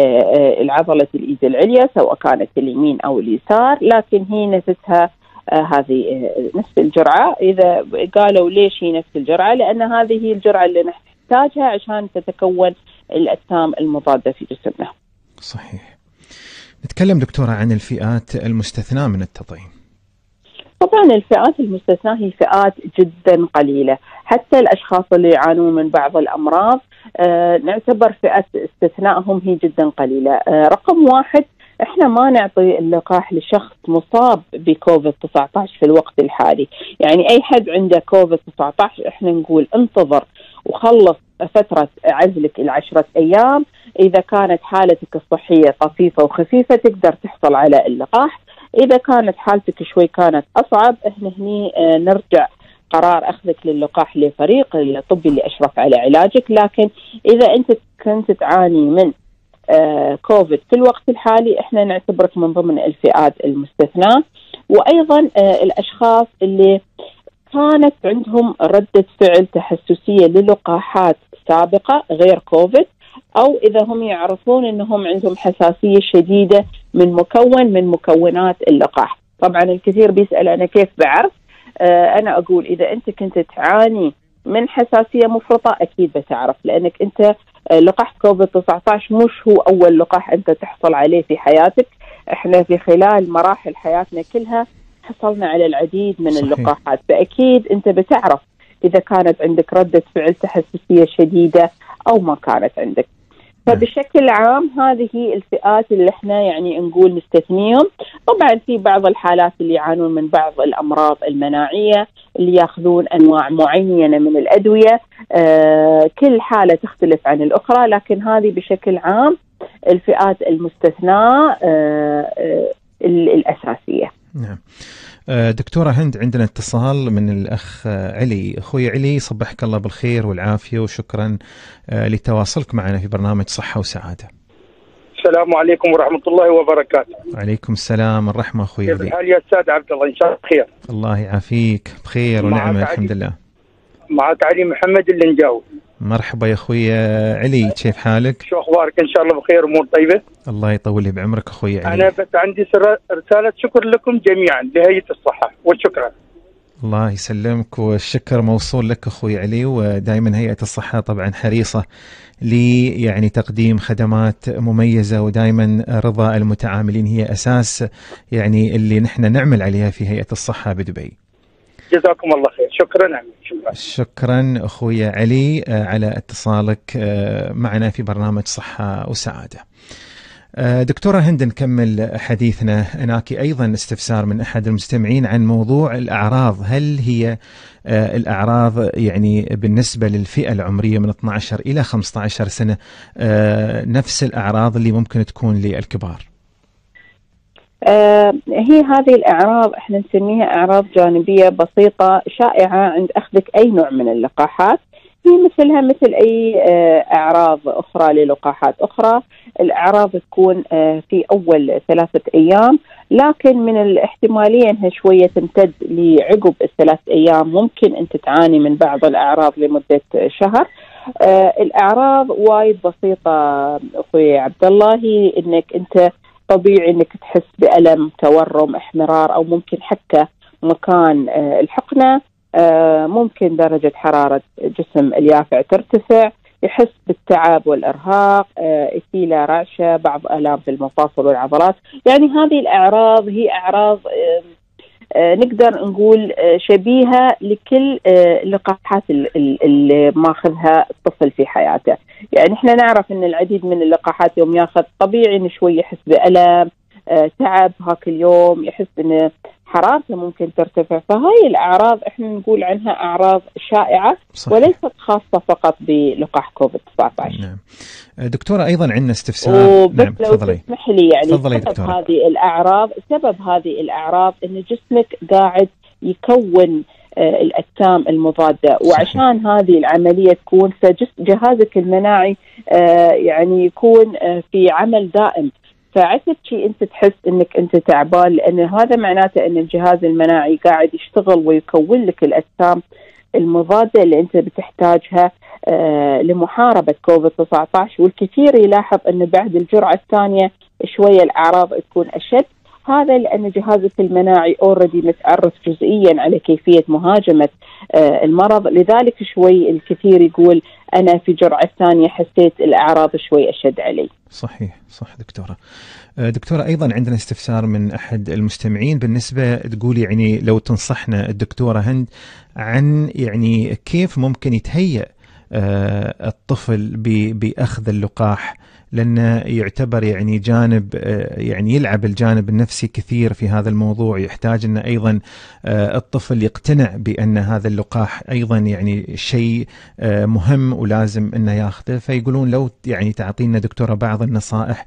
Speaker 6: العضلة الإيد العليا سواء كانت اليمين أو اليسار، لكن هي نفسها هذه نفس الجرعة. إذا قالوا ليش هي نفس الجرعة؟ لأن هذه هي الجرعة اللي نحتاجها عشان تتكون الأجسام المضادة في جسمنا.
Speaker 3: صحيح. نتكلم دكتورة عن الفئات المستثناة من التطعيم.
Speaker 6: طبعا الفئات المستثناة هي فئات جدا قليلة، حتى الأشخاص اللي يعانون من بعض الأمراض آه نعتبر فئة استثنائهم هي جدا قليلة. آه رقم واحد، احنا ما نعطي اللقاح لشخص مصاب بكوفيد تسعة عشر في الوقت الحالي. يعني أي حد عنده كوفيد تسعة عشر احنا نقول انتظر وخلص فترة عزلك العشرة أيام، إذا كانت حالتك الصحية طفيفة وخفيفة تقدر تحصل على اللقاح. إذا كانت حالتك شوي كانت أصعب احنا هني اه نرجع قرار أخذك للقاح لفريق الطبي اللي أشرف على علاجك. لكن إذا أنت كنت تعاني من اه كوفيد في الوقت الحالي احنا نعتبرك من ضمن الفئات المستثناة. وأيضا اه الأشخاص اللي كانت عندهم ردة فعل تحسسية للقاحات سابقة غير كوفيد، أو إذا هم يعرفون أنهم عندهم حساسية شديدة من مكون من مكونات اللقاح. طبعا الكثير بيسأل أنا كيف بعرف؟ آه أنا أقول إذا أنت كنت تعاني من حساسية مفرطة أكيد بتعرف، لأنك أنت آه لقاح كوفيد تسعة عشر مش هو أول لقاح أنت تحصل عليه في حياتك. إحنا في خلال مراحل حياتنا كلها حصلنا على العديد من صحيح. اللقاحات، فأكيد أنت بتعرف إذا كانت عندك ردة فعل تحسسية شديدة أو ما كانت عندك. فبشكل عام هذه الفئات اللي احنا يعني نقول نستثنيهم. طبعا في بعض الحالات اللي يعانون من بعض الأمراض المناعية اللي ياخذون أنواع معينة من الأدوية، آه كل حالة تختلف عن الأخرى، لكن هذه بشكل عام الفئات المستثناة آه آه الأساسية.
Speaker 3: نعم. دكتورة هند، عندنا اتصال من الأخ علي. أخوي علي، صبحك الله بالخير والعافية وشكرا لتواصلك معنا في برنامج صحة وسعادة.
Speaker 7: السلام عليكم ورحمة الله وبركاته.
Speaker 3: وعليكم السلام والرحمة أخوي علي.
Speaker 7: كيف الحال يا أستاذ عبد الله؟ إن شاء الله بخير.
Speaker 3: الله يعافيك، بخير ونعمة الحمد لله.
Speaker 7: معك علي محمد اللنجاوي.
Speaker 3: مرحبا يا أخوي علي، كيف حالك؟
Speaker 7: شو أخبارك؟ إن شاء الله بخير، أمور طيبة.
Speaker 3: الله يطول لي بعمرك أخوي علي.
Speaker 7: أنا بس عندي رسالة شكر لكم جميعا لهيئة الصحة، والشكر.
Speaker 3: الله يسلمك، والشكر موصول لك أخوي علي. ودائما هيئة الصحة طبعا حريصة لي يعني تقديم خدمات مميزة، ودائما رضا المتعاملين هي أساس يعني اللي نحن نعمل عليها في هيئة الصحة بدبي.
Speaker 7: جزاكم الله خير. شكرا. شكرا
Speaker 3: شكرا أخوي علي على اتصالك معنا في برنامج صحة وسعادة. دكتورة هند، نكمل حديثنا. هناك أيضا استفسار من أحد المستمعين عن موضوع الأعراض. هل هي الأعراض يعني بالنسبة للفئة العمرية من اثني عشر إلى خمسة عشر سنة نفس الأعراض اللي ممكن تكون للكبار؟
Speaker 6: آه هي هذه الأعراض احنا نسميها أعراض جانبية بسيطة شائعة عند أخذك أي نوع من اللقاحات. هي مثلها مثل أي آه أعراض أخرى للقاحات أخرى. الأعراض تكون آه في أول ثلاثة أيام، لكن من الاحتمالية أنها شوية تمتد لعقب الثلاث أيام. ممكن أن تعاني من بعض الأعراض لمدة شهر. آه الأعراض وايد بسيطة أخوي عبد الله، هي أنك أنت طبيعي أنك تحس بألم، تورم، احمرار، أو ممكن حكة مكان آه الحقنة. آه ممكن درجة حرارة جسم اليافع ترتفع، يحس بالتعب والإرهاق، آه إثيلة، رعشة، بعض آلام في المفاصل والعضلات. يعني هذه الأعراض هي أعراض آه آه نقدر نقول آه شبيهة لكل آه اللقاحات اللي ماخذها الطفل في حياته. يعني احنا نعرف ان العديد من اللقاحات يوم ياخذ طبيعي انه شوي يحس بألم، آه تعب هاك اليوم، يحس ان حرارته ممكن ترتفع. فهاي الأعراض احنا نقول عنها أعراض شائعة، صحيح. وليست خاصة فقط بلقاح كوفيد تسعة عشر.
Speaker 3: نعم. دكتورة أيضا عندنا استفسار.
Speaker 6: نعم لو تسمح لي، يعني
Speaker 3: فضلي
Speaker 6: سبب
Speaker 3: دكتورة.
Speaker 6: هذه الأعراض سبب هذه الأعراض ان جسمك قاعد يكون آه الأجسام المضادة، وعشان صحيح. هذه العملية تكون فجهازك المناعي آه يعني يكون آه في عمل دائم. فعشان شيء انت تحس انك انت تعبان، لان هذا معناته ان الجهاز المناعي قاعد يشتغل ويكون لك الاجسام المضاده اللي انت بتحتاجها آه لمحاربه كوفيد تسعة عشر. والكثير يلاحظ ان بعد الجرعه الثانيه شويه الاعراض تكون اشد. هذا لأن جهازك المناعي أوريدي متعرف جزئيا على كيفية مهاجمة آه المرض. لذلك شوي الكثير يقول أنا في جرعة ثانية حسيت الأعراض شوي أشد علي.
Speaker 3: صحيح صح دكتورة. دكتورة أيضا عندنا استفسار من أحد المستمعين، بالنسبة تقول يعني لو تنصحنا الدكتورة هند عن يعني كيف ممكن يتهيأ آه الطفل بأخذ اللقاح، لأنه يعتبر يعني جانب يعني يلعب الجانب النفسي كثير في هذا الموضوع. يحتاج أن أيضا الطفل يقتنع بأن هذا اللقاح أيضا يعني شيء مهم ولازم أنه ياخذه. فيقولون لو يعني تعطينا دكتورة بعض النصائح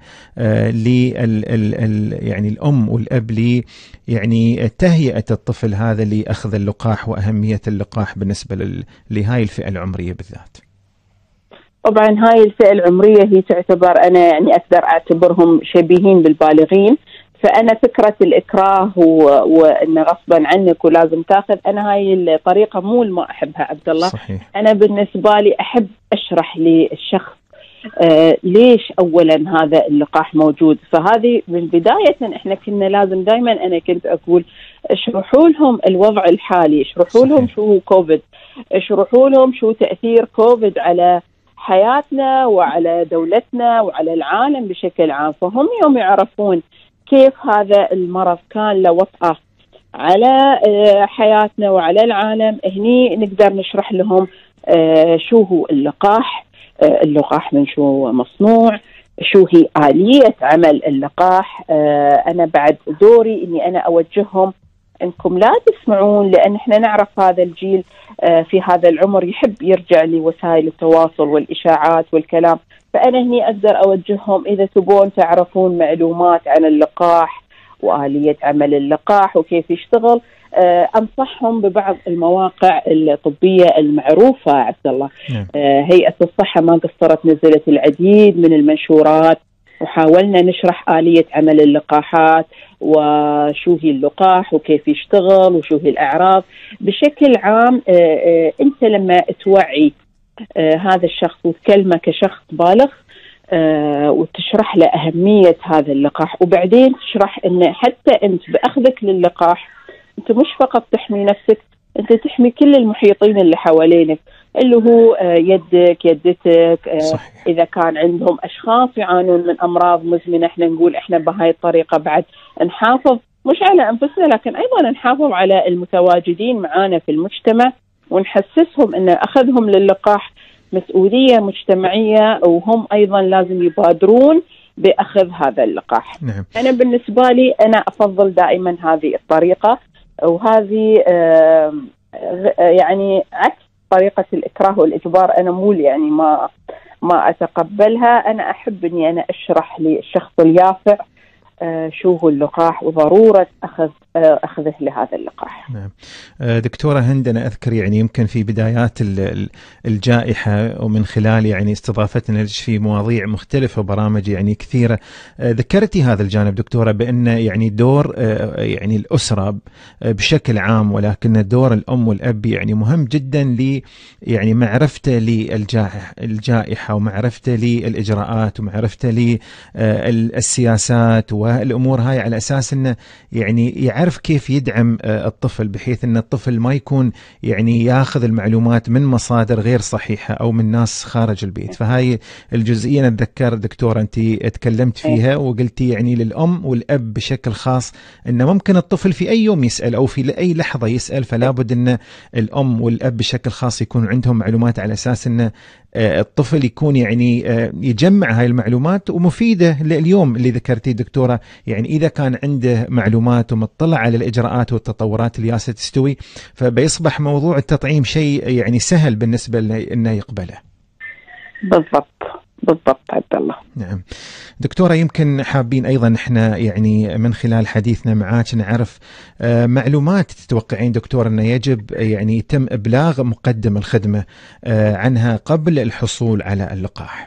Speaker 3: لل يعني الأم والأب لي يعني تهيئة الطفل هذا لأخذ اللقاح وأهمية اللقاح بالنسبة لهاي الفئة العمرية بالذات.
Speaker 6: طبعا هاي الفئة العمرية هي تعتبر أنا يعني أقدر أعتبرهم شبيهين بالبالغين. فأنا فكرة الإكراه وإنه غصبا عنك ولازم تاخذ، أنا هاي الطريقة مو ما أحبها عبد الله.
Speaker 3: صحيح.
Speaker 6: أنا بالنسبة لي أحب أشرح للشخص آه ليش أولا هذا اللقاح موجود. فهذه من بداية إحنا كنا لازم دائما، أنا كنت أقول اشرحوا لهم الوضع الحالي، اشرحوا لهم شو هو كوفيد، اشرحوا لهم شو تأثير كوفيد على حياتنا وعلى دولتنا وعلى العالم بشكل عام. فهم يوم يعرفون كيف هذا المرض كان له وطأة على حياتنا وعلى العالم، هني نقدر نشرح لهم شو هو اللقاح، اللقاح من شو مصنوع، شو هي آلية عمل اللقاح. أنا بعد دوري إني أنا أوجههم أنكم لا تسمعون، لأن إحنا نعرف هذا الجيل في هذا العمر يحب يرجع لوسائل التواصل والإشاعات والكلام. فأنا هني أقدر أوجههم إذا تبون تعرفون معلومات عن اللقاح وآلية عمل اللقاح وكيف يشتغل، أنصحهم ببعض المواقع الطبية المعروفة عبد الله. هيئة الصحة ما قصرت، نزلت العديد من المنشورات وحاولنا نشرح آلية عمل اللقاحات وشو هي اللقاح وكيف يشتغل وشو هي الأعراض بشكل عام. أنت لما توعي هذا الشخص وتكلمه كشخص بالغ وتشرح له أهمية هذا اللقاح، وبعدين تشرح أن حتى أنت بأخذك للقاح أنت مش فقط تحمي نفسك، أنت تحمي كل المحيطين اللي حوالينك، اللي هو يدك يدتك. صحيح. إذا كان عندهم أشخاص يعانون من أمراض مزمنة، إحنا نقول إحنا بهاي الطريقة بعد نحافظ مش على أنفسنا لكن أيضا نحافظ على المتواجدين معانا في المجتمع، ونحسسهم أن أخذهم للقاح مسؤولية مجتمعية، وهم أيضا لازم يبادرون بأخذ هذا اللقاح.
Speaker 3: نعم.
Speaker 6: أنا بالنسبة لي أنا أفضل دائما هذه الطريقة، وهذه يعني عكس طريقة الإكراه والإجبار. أنا مو يعني ما ما أتقبلها. أنا أحب إني أنا أشرح للشخص اليافع شو هو اللقاح وضرورة أخذ أخذه لهذا اللقاح.
Speaker 3: نعم. دكتورة هند، أنا أذكر يعني يمكن في بدايات الجائحة ومن خلال يعني استضافتنا في مواضيع مختلفة وبرامج يعني كثيرة ذكرتي هذا الجانب دكتورة، بأن يعني دور يعني الأسرة بشكل عام، ولكن دور الأم والأب يعني مهم جدا ل يعني معرفته للجائحة ومعرفته للإجراءات ومعرفته للسياسات والأمور هاي، على أساس أنه يعني يعرف كيف يدعم الطفل، بحيث أن الطفل ما يكون يعني ياخذ المعلومات من مصادر غير صحيحة أو من ناس خارج البيت. فهاي الجزئية أنا أتذكر دكتورة أنت تكلمت فيها وقلتي يعني للأم والأب بشكل خاص أن ممكن الطفل في أي يوم يسأل أو في أي لحظة يسأل، فلا بد أن الأم والأب بشكل خاص يكون عندهم معلومات على أساس أن الطفل يكون يعني يجمع هاي المعلومات ومفيدة لليوم اللي ذكرتيه دكتورة. يعني إذا كان عنده معلومات ومطلع على الإجراءات والتطورات اللي ياسة تستوي، فبيصبح موضوع التطعيم شيء يعني سهل بالنسبة له إنه يقبله.
Speaker 6: بالضبط بالضبط عبد الله.
Speaker 3: نعم دكتورة، يمكن حابين أيضا إحنا يعني من خلال حديثنا معاك نعرف آه معلومات تتوقعين دكتورة أنه يجب يعني يتم إبلاغ مقدم الخدمة آه عنها قبل الحصول على اللقاح.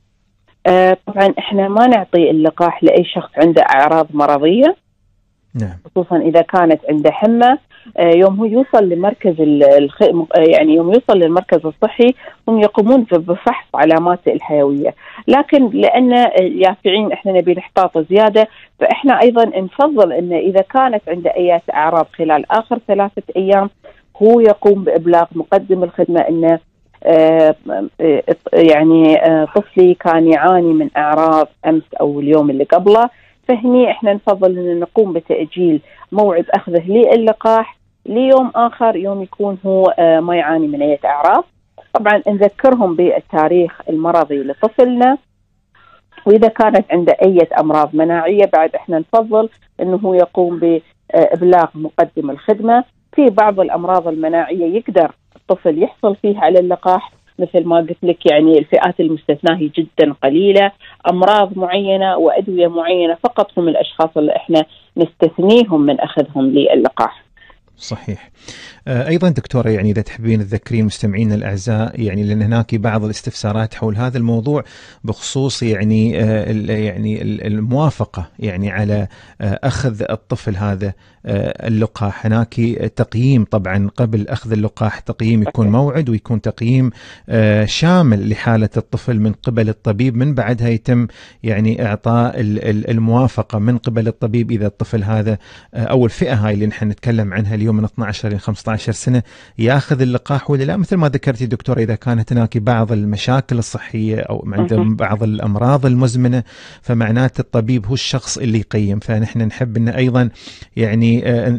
Speaker 6: آه طبعا إحنا ما نعطي اللقاح لأي شخص عنده أعراض مرضية.
Speaker 3: نعم.
Speaker 6: خصوصا إذا كانت عنده حمى. يوم هو يوصل لمركز الخ... يعني يوم يوصل للمركز الصحي هم يقومون بفحص علاماته الحيوية، لكن لأن يافعين إحنا نبي نحتاط زيادة، فإحنا أيضا نفضل أن إذا كانت عنده أي أعراض خلال آخر ثلاثة أيام هو يقوم بإبلاغ مقدم الخدمة أنه آه يعني آه طفلي كان يعاني من أعراض أمس أو اليوم اللي قبله، فهني إحنا نفضل أن نقوم بتأجيل موعد أخذه للقاح ليوم آخر، يوم يكون هو آه ما يعاني من أي أعراض. طبعا نذكرهم بالتاريخ المرضي لطفلنا، وإذا كانت عنده أي أمراض مناعية بعد إحنا نفضل أنه هو يقوم بإبلاغ مقدم الخدمة. في بعض الأمراض المناعية يقدر الطفل يحصل فيها على اللقاح، مثل ما قلت لك يعني الفئات المستثناة هي جدا قليلة، أمراض معينة وأدوية معينة فقط هم الأشخاص اللي إحنا نستثنيهم من أخذهم للقاح.
Speaker 3: صحيح. أيضا دكتورة يعني إذا تحبين تذكرين مستمعينا الأعزاء، يعني لأن هناك بعض الاستفسارات حول هذا الموضوع بخصوص يعني يعني الموافقة يعني على أخذ الطفل هذا اللقاح. هناك تقييم طبعا قبل أخذ اللقاح، تقييم يكون موعد ويكون تقييم شامل لحالة الطفل من قبل الطبيب، من بعدها يتم يعني إعطاء الموافقة من قبل الطبيب إذا الطفل هذا أو الفئة هاي اللي نحن نتكلم عنها اليوم من اثني عشر إلى خمسة عشر سنة ياخذ اللقاح ولا لا. مثل ما ذكرتي دكتورة إذا كانت هناك بعض المشاكل الصحية أو عندهم بعض الأمراض المزمنة، فمعنات الطبيب هو الشخص اللي يقيم. فنحن نحب أن أيضا يعني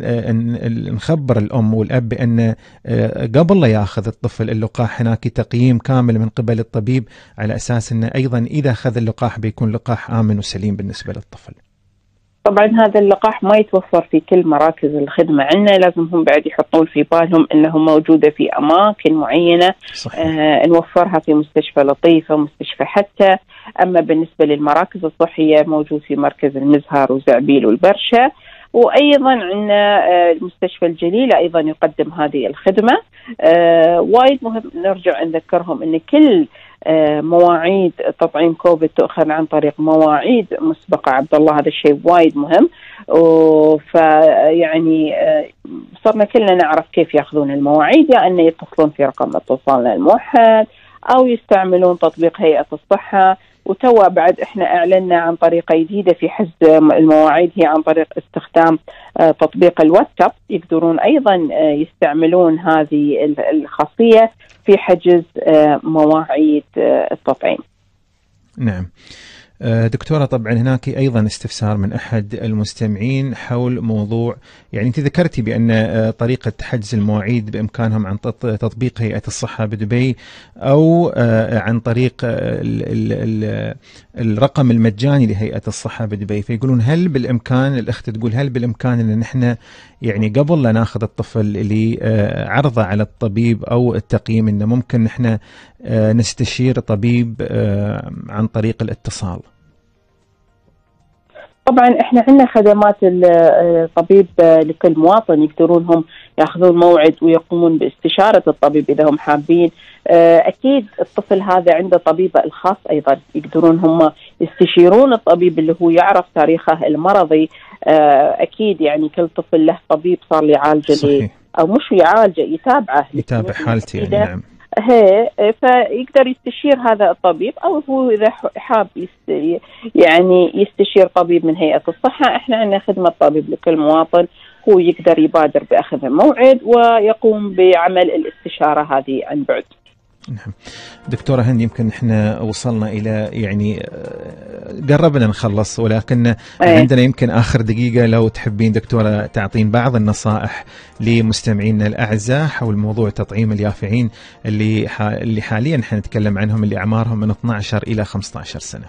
Speaker 3: نخبر الأم والأب بأن قبل لا ياخذ الطفل اللقاح هناك تقييم كامل من قبل الطبيب، على أساس أنه أيضا إذا أخذ اللقاح بيكون لقاح آمن وسليم بالنسبة للطفل.
Speaker 6: طبعا هذا اللقاح ما يتوفر في كل مراكز الخدمة عندنا، لازم هم بعد يحطون في بالهم أنه موجودة في أماكن معينة. آه نوفرها في مستشفى لطيفة ومستشفى حتى. أما بالنسبة للمراكز الصحية موجود في مركز المزهر وزعبيل والبرشة، وأيضا عندنا المستشفى الجليلة أيضا يقدم هذه الخدمة. آه وايد مهم نرجع نذكرهم أن كل آه مواعيد تطعيم كوفيد تؤخذ عن طريق مواعيد مسبقة عبد الله، هذا الشيء وايد مهم. فيعني آه صرنا كلنا نعرف كيف يأخذون المواعيد، يا يعني أن يتصلون في رقم اتصالنا الموحد أو يستعملون تطبيق هيئة الصحة. وتوا بعد احنا اعلنا عن طريقة جديدة في حجز المواعيد، هي عن طريق استخدام آه تطبيق الواتساب. يقدرون ايضا آه يستعملون هذه الخاصية في حجز آه مواعيد آه التطعيم.
Speaker 3: نعم دكتورة، طبعا هناك أيضا استفسار من أحد المستمعين حول موضوع يعني أنت ذكرتي بأن طريقة حجز المواعيد بإمكانهم عن تطبيق هيئة الصحة بدبي أو عن طريق ال ال ال الرقم المجاني لهيئة الصحة بدبي. فيقولون هل بالإمكان، الأخت تقول هل بالإمكان أن نحن يعني قبل لا ناخذ الطفل اللي عرضه على الطبيب أو التقييم أنه ممكن نحن نستشير طبيب عن طريق الاتصال؟
Speaker 6: طبعا احنا عندنا خدمات الطبيب لكل مواطن، يقدرون هم ياخذون موعد ويقومون باستشارة الطبيب إذا هم حابين. أكيد الطفل هذا عنده طبيبه الخاص أيضا، يقدرون هم يستشيرون الطبيب اللي هو يعرف تاريخه المرضي. أكيد يعني كل طفل له طبيب صار يعالجه أو مش يعالجه، يتابعه
Speaker 3: يتابع حالتي يعني. نعم.
Speaker 6: هي فيقدر يستشير هذا الطبيب، أو هو إذا حاب يست يعني يستشير طبيب من هيئة الصحة. إحنا عندنا خدمة طبيب لكل مواطن، هو يقدر يبادر بأخذ موعد ويقوم بعمل الاستشارة هذه عن بعد.
Speaker 3: نعم دكتورة هند، يمكن احنا وصلنا إلى يعني قربنا نخلص، ولكن أيه. عندنا يمكن آخر دقيقة، لو تحبين دكتورة تعطين بعض النصائح لمستمعينا الأعزاء حول موضوع تطعيم اليافعين اللي اللي حاليا احنا نتكلم عنهم، اللي أعمارهم من اثني عشر إلى خمسة عشر سنة.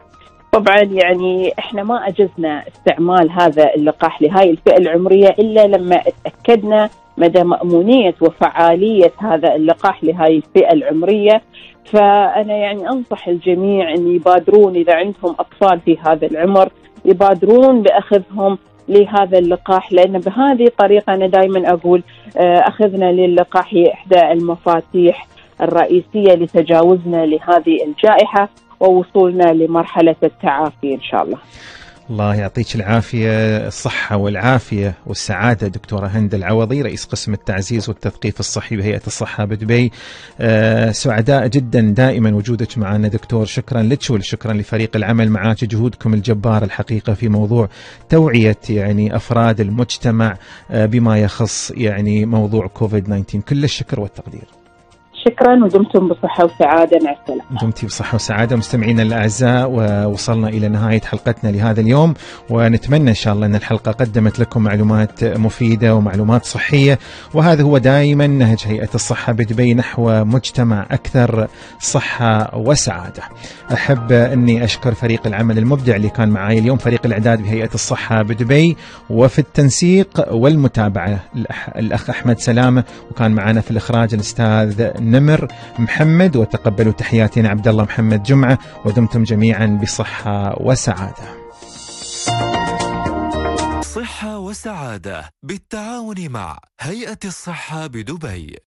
Speaker 6: طبعا يعني احنا ما أجزنا استعمال هذا اللقاح لهاي الفئة العمرية إلا لما اتأكدنا مدى مأمونية وفعالية هذا اللقاح لهاي الفئة العمرية. فأنا يعني أنصح الجميع أن يبادرون إذا عندهم أطفال في هذا العمر، يبادرون بأخذهم لهذا اللقاح، لأن بهذه الطريقة أنا دائما أقول أخذنا للقاح هي إحدى المفاتيح الرئيسية لتجاوزنا لهذه الجائحة ووصولنا لمرحلة التعافي إن شاء الله.
Speaker 3: الله يعطيك العافية، الصحة والعافية والسعادة دكتورة هند العوضي، رئيس قسم التعزيز والتثقيف الصحي بهيئة الصحة بدبي. أه سعداء جدا دائما وجودك معنا دكتور، شكرا لك وشكرا لفريق العمل معك، جهودكم الجبارة الحقيقة في موضوع توعية يعني أفراد المجتمع أه بما يخص يعني موضوع كوفيد تسعة عشر. كل الشكر والتقدير.
Speaker 6: شكرا ودمتم بصحة وسعادة. مع السلامة.
Speaker 3: دمتي بصحة وسعادة مستمعينا الأعزاء، ووصلنا إلى نهاية حلقتنا لهذا اليوم، ونتمنى إن شاء الله أن الحلقة قدمت لكم معلومات مفيدة ومعلومات صحية، وهذا هو دائما نهج هيئة الصحة بدبي نحو مجتمع أكثر صحة وسعادة. أحب أني أشكر فريق العمل المبدع اللي كان معي اليوم، فريق الإعداد بهيئة الصحة بدبي، وفي التنسيق والمتابعة الأخ أحمد سلامة، وكان معنا في الإخراج الأستاذ نمر محمد، وتقبلوا تحياتنا عبد الله محمد جمعة، ودمتم جميعا بصحة وسعادة.
Speaker 2: صحة وسعادة بالتعاون مع هيئة الصحة بدبي.